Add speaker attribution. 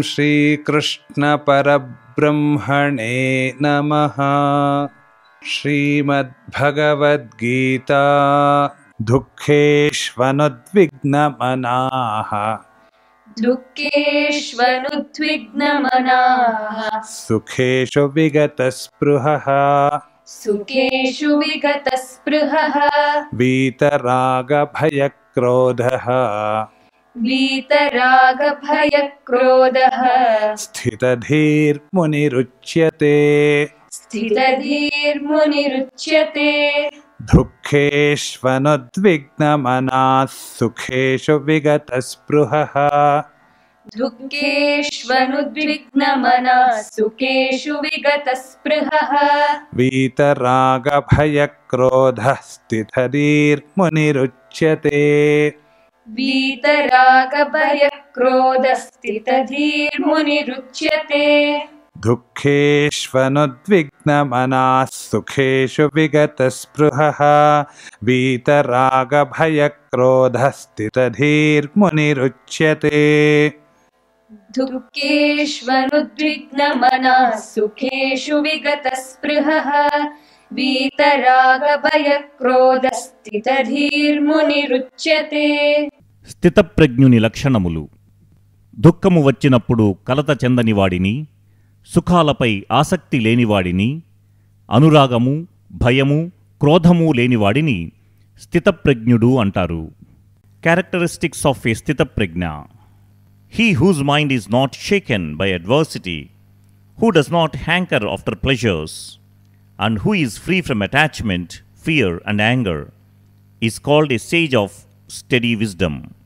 Speaker 1: श्रीकृष्ण परब्रह्मणे नमः। श्रीमद्भगवद्गीता दुःखेष्वनुद्विग्नमनाः सुखेषु विगतस्पृहः वीतरागभयक्रोधः स्थितधीर्मुनिरुच्यते दुःखेष्वनुद्विग्नमनाः सुखेषु विगतस्पृहः वीतरागभयक्रोधः स्थितधीर्मुनिरुच्यते दुःखेष्वनुद्विग्नमनाः सुखेषु विगतस्पृहः वीतरागभयक्रोधः स्थितधीर्मुनिरुच्यते
Speaker 2: స్థితప్రజ్ఞుని లక్షణములు. దుఃఖము వచ్చినప్పుడు కలత చెందనివాడిని, సుఖాలపై ఆసక్తి లేనివాడిని, అనురాగము, భయము, క్రోధము లేనివాడిని స్థితప్రజ్ఞుడు అంటారు. క్యారెక్టరిస్టిక్స్ ఆఫ్ ఏ స్థితప్రజ్ఞ: he whose mind is not shaken by adversity, who does not hanker after pleasures, and who is free from attachment, fear and anger, is called a sage of steady wisdom.